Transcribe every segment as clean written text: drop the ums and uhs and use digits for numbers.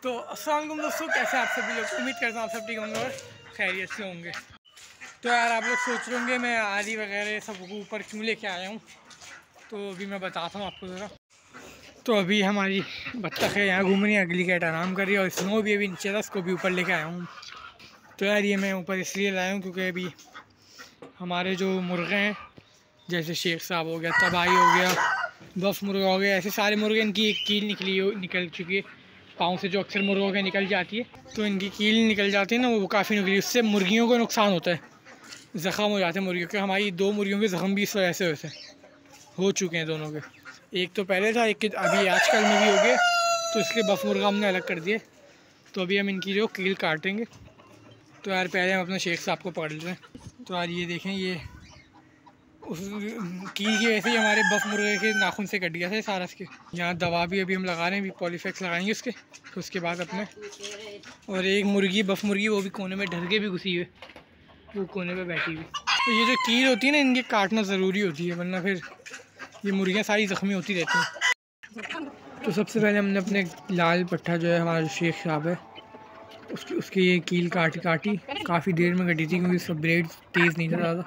तो अस्सलाम वालेकुम दोस्तों, कैसे आप सभी लोग। उम्मीद करता हूँ आप सब ठीक होंगे और खैरियत से होंगे। तो यार आप लोग सोच रहे होंगे मैं आरी वगैरह सब ऊपर क्यों लेके आया हूँ, तो अभी मैं बताता हूँ आपको ज़रा। तो अभी हमारी बत्तख है यहाँ घूम रही है, अगली कैट आराम कर रही है और स्नो भी अभी नीचे था, उसको भी ऊपर लेके आया हूँ। तो यार ये मैं ऊपर इसलिए लाया हूँ क्योंकि अभी हमारे जो मुर्गे हैं, जैसे शेख साहब हो गया, तबाही हो गया, बफ मुर्गा हो गया, ऐसे सारे मुर्गे इनकी एक कील निकल चुकी है पाँव से, जो अक्सर मुर्गों के निकल जाती है। तो इनकी कील निकल जाती है ना, वो काफ़ी निकली, उससे मुर्गियों को नुकसान होता है, ज़ख़म हो जाते हैं मुर्गियों के। हमारी 2 मुर्गियों के ज़ख़म भी इस वजह से वैसे हो चुके हैं दोनों के। एक तो पहले था, एक के अभी आजकल में भी हो गए, तो इसलिए बफ मुर्गा हमने अलग कर दिए। तो अभी हम इनकी जो कील काटेंगे। तो यार पहले हम अपने शेख साहब को पकड़ लेते हैं। तो यार ये देखें, ये उस कील की वजह से ही हमारे बफ मुर्गे के नाखून से कट गया था सारा। इसके यहाँ दवा भी अभी हम लगा रहे हैं, अभी पॉलीफेक्स लगाएंगे उसके। तो उसके बाद अपने और एक मुर्गी बफ मुर्गी वो भी कोने में डर के भी घुसी हुई, वो कोने पे बैठी हुई। तो ये जो कील होती है ना, इनके काटना ज़रूरी होती है, वरना फिर ये मुर्गियाँ सारी ज़ख्मी होती रहती हैं। तो सबसे पहले हमने अपने लाल पट्ठा जो है, हमारा शेख साहब है, उसकी ये कील काटी काफ़ी देर में कटी थी, क्योंकि उसका ब्लेड तेज़ नहीं था ज़्यादा।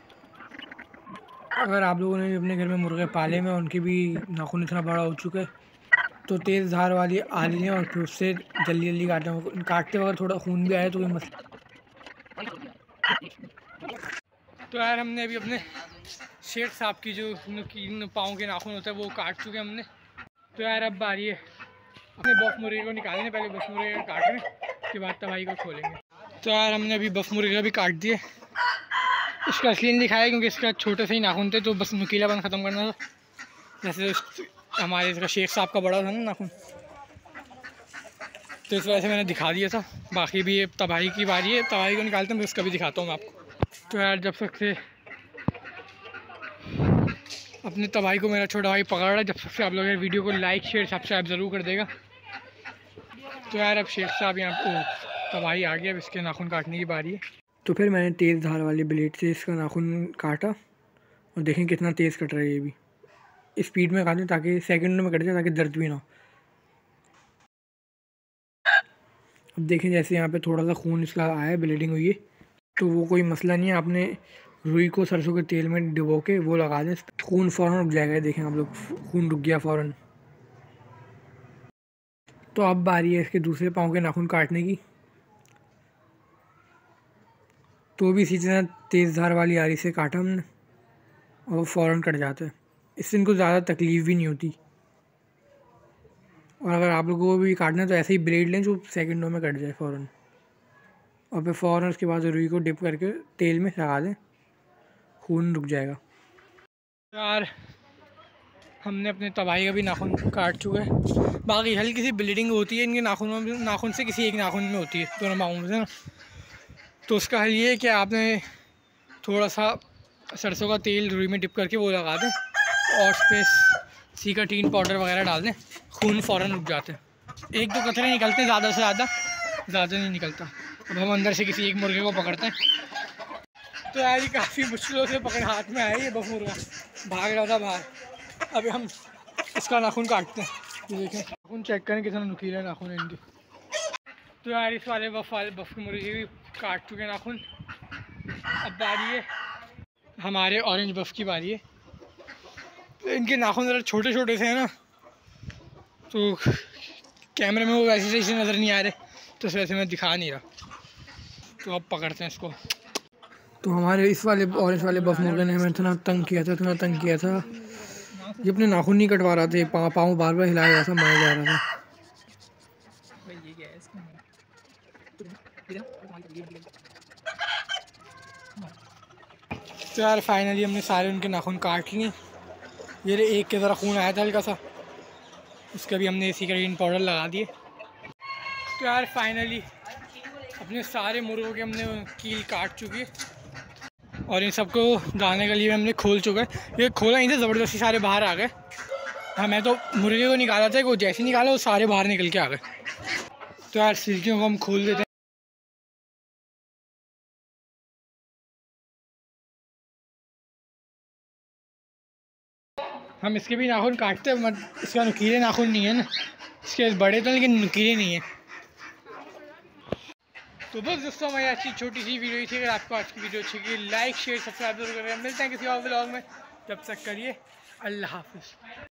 अगर आप लोगों ने भी अपने घर में मुर्गे पाले में, उनके भी नाखून इतना बड़ा हो चुका है, तो तेज़ धार वाली आली लें और फिर उससे जल्दी जल्दी काटते वक्त थोड़ा खून भी आए तो कोई मसला। तो यार हमने अभी अपने शेख साहब की जो पाँव के नाखून होता है वो काट चुके हमने। तो यार अब बारी है अपने बफ मुर्गे को निकालने, पहले बफ मुर्गे को काटें, उसके बाद तबाही को खोलेंगे। तो यार हमने अभी बफ मुर्गे का भी काट दिए। इसका असली नहीं दिखाया क्योंकि इसका छोटे से ही नाखून थे, तो बस नुकीलापन ख़त्म करना था। जैसे हमारे इसका शेख साहब का बड़ा था ना नाखून, तो इस वजह से मैंने दिखा दिया था। बाकी भी ये तबाही की बारी है, तबाही को निकालते हैं, मैं उसका भी दिखाता हूँ मैं आपको। तो यार जब से अपनी तबाही को मेरा छोटा भाई पकड़ रहा है, जब से आप लोग वीडियो को लाइक शेयर सब्सक्राइब ज़रूर कर देगा। तो यार अब शेख साहब यहाँ को तबाही आ गया, अब इसके नाखून काटने की बारी है। तो फिर मैंने तेज़ धार वाले ब्लेड से इसका नाखून काटा और देखें कितना तेज़ कट रहा है। ये भी स्पीड में काटें ताकि सेकंडों में कट जाए, ताकि दर्द भी ना हो। अब देखें जैसे यहाँ पे थोड़ा सा खून इसका आया है, ब्लीडिंग हुई है, तो वो कोई मसला नहीं है। आपने रुई को सरसों के तेल में डुबो के वो लगा दें, खून फ़ौरन रुक जाएगा। देखें आप लोग, खून रुक गया फ़ौरन। तो अब बारी है इसके दूसरे पाँव के नाखून काटने की। तो भी इसी तरह तेज़ धार वाली आरी से काटा हमने और फ़ौरन कट जाता है। इससे इनको ज़्यादा तकलीफ़ भी नहीं होती। और अगर आप लोगों को भी काटना है तो ऐसे ही ब्लेड लें जो सेकंडों में कट जाए फ़ौरन, और फिर फ़ौरन उसके बाद रुई को डिप करके तेल में लगा दें, खून रुक जाएगा। यार हमने अपने तबाही का भी नाखून काट चुका है। बाकी हल्की सी ब्लीडिंग होती है इनके नाखून से किसी एक नाखून में होती है, दोनों पाँवों में से ना। तो उसका हल ये है कि आपने थोड़ा सा सरसों का तेल रुई में डिप करके वो लगा दें और उस पर सीकाटीन पाउडर वगैरह डाल दें, खून फ़ौरन रुक जाते हैं। 1-2 कतरे निकलते हैं, ज़्यादा से ज़्यादा नहीं निकलता। अब हम अंदर से किसी एक मुर्गे को पकड़ते हैं। तो यार ये काफ़ी मुश्किलों से पकड़ हाथ में आया, ये बफ मुर्गा भाग रहा था बाहर। अभी हम इसका नाखून काटते हैं। ये देखें नाखून चेक करें कितना नुकीला नाखून है इनके। तो यार इस वाले बफ के मुर्गे भी काट चुके नाखून। अब बारी है हमारे ऑरेंज बफ की बारी है। तो इनके नाखून ज़रा छोटे छोटे से हैं ना, तो कैमरे में वो वैसे सही से नज़र नहीं आ रहे, तो इस वजह से मैं दिखा नहीं रहा। तो अब पकड़ते हैं इसको। तो हमारे इस वाले ऑरेंज वाले बफ मुर्गे ने हमें इतना तंग किया था, ये अपने नाखून नहीं कटवा रहा था, पाँव बार बार हिलाया जा रहा था, मारा जा रहा था। तो यार फाइनली हमने सारे उनके नाखून काट लिए। ये एक के ज़रा खून आया था हल्का सा, उसका भी हमने सीकाटीन पाउडर लगा दिए। तो यार फाइनली अपने सारे मुर्गों के हमने कील काट चुकी है और इन सबको दाने के लिए हमने खोल चुका है। ये खोला नहीं था, ज़बरदस्ती सारे बाहर आ गए। हाँ मैं तो मुर्गे को निकाला था, वो जैसे ही निकाला वो सारे बाहर निकल के आ गए। तो यार सिल्कियों को हम खोल देते हैं। हम इसके भी नाखून काटते हैं, इसका नुकीले नाखून नहीं है ना, इसके बड़े तो लेकिन नुकीले नहीं है। तो बस दोस्तों हमारी अच्छी छोटी सी वीडियो थी। अगर आपको आज की वीडियो अच्छी लगी लाइक शेयर सब्सक्राइब जरूर करें। मिलते हैं किसी और व्लॉग में, तब तक करिए अल्लाह हाफिज़।